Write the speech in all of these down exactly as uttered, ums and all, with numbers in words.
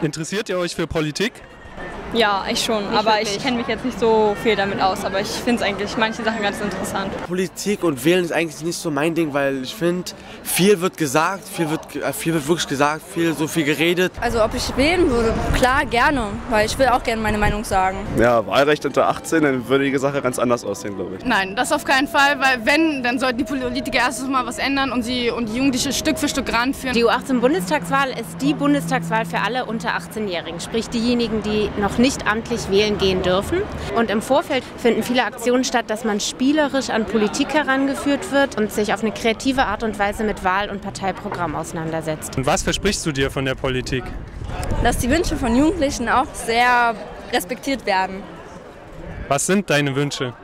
Interessiert ihr euch für Politik? Ja, ich schon, nicht aber wirklich. Ich kenne mich jetzt nicht so viel damit aus, aber ich finde es eigentlich manche Sachen ganz interessant. Politik und Wählen ist eigentlich nicht so mein Ding, weil ich finde, viel wird gesagt, viel wird, viel wird wirklich gesagt, viel, so viel geredet. Also ob ich wählen würde, klar, gerne, weil ich will auch gerne meine Meinung sagen. Ja, Wahlrecht unter achtzehn, dann würde die Sache ganz anders aussehen, glaube ich. Nein, das auf keinen Fall, weil wenn, dann sollten die Politiker erstens mal was ändern und, sie, und die Jugendlichen Stück für Stück ranführen. Die U achtzehn Bundestagswahl ist die Bundestagswahl für alle unter achtzehnjährigen, sprich diejenigen, die noch nicht amtlich wählen gehen dürfen. Und im Vorfeld finden viele Aktionen statt, dass man spielerisch an Politik herangeführt wird und sich auf eine kreative Art und Weise mit Wahl- und Parteiprogramm auseinandersetzt. Und was versprichst du dir von der Politik? Dass die Wünsche von Jugendlichen auch sehr respektiert werden. Was sind deine Wünsche?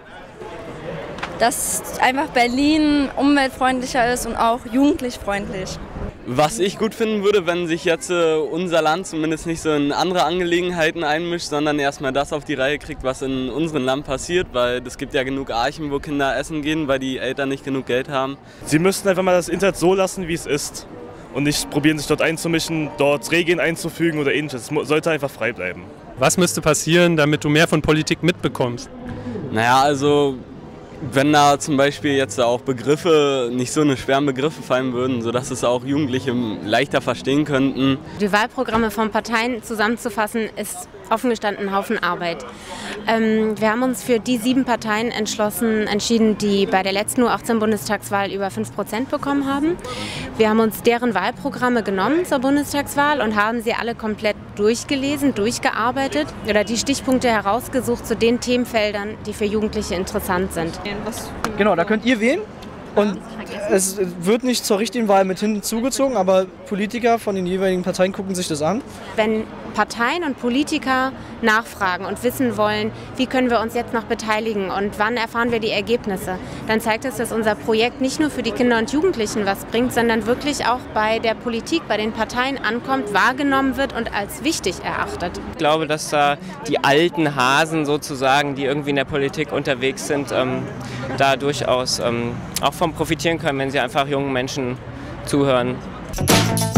Dass einfach Berlin umweltfreundlicher ist und auch jugendlich freundlich. Was ich gut finden würde, wenn sich jetzt äh, unser Land zumindest nicht so in andere Angelegenheiten einmischt, sondern erstmal das auf die Reihe kriegt, was in unserem Land passiert, weil es gibt ja genug Archen, wo Kinder essen gehen, weil die Eltern nicht genug Geld haben. Sie müssten einfach mal das Internet so lassen, wie es ist und nicht probieren, sich dort einzumischen, dort Regeln einzufügen oder ähnliches. Es sollte einfach frei bleiben. Was müsste passieren, damit du mehr von Politik mitbekommst? Naja, also wenn da zum Beispiel jetzt auch Begriffe, nicht so eine schweren Begriffe fallen würden, sodass es auch Jugendliche leichter verstehen könnten. Die Wahlprogramme von Parteien zusammenzufassen, ist offen gestanden ein Haufen Arbeit. Ähm, wir haben uns für die sieben Parteien entschlossen, entschieden, die bei der letzten U achtzehn Bundestagswahl über fünf Prozent bekommen haben. Wir haben uns deren Wahlprogramme genommen zur Bundestagswahl und haben sie alle komplett durchgelesen, durchgearbeitet oder die Stichpunkte herausgesucht zu den Themenfeldern, die für Jugendliche interessant sind. Genau, da könnt ihr wählen. Und es wird nicht zur richtigen Wahl mit hinzugezogen, aber Politiker von den jeweiligen Parteien gucken sich das an. Wenn Parteien und Politiker nachfragen und wissen wollen, wie können wir uns jetzt noch beteiligen und wann erfahren wir die Ergebnisse, dann zeigt es, dass unser Projekt nicht nur für die Kinder und Jugendlichen was bringt, sondern wirklich auch bei der Politik, bei den Parteien ankommt, wahrgenommen wird und als wichtig erachtet. Ich glaube, dass da die alten Hasen sozusagen, die irgendwie in der Politik unterwegs sind, ähm, da durchaus ähm, auch von profitieren können, wenn sie einfach jungen Menschen zuhören.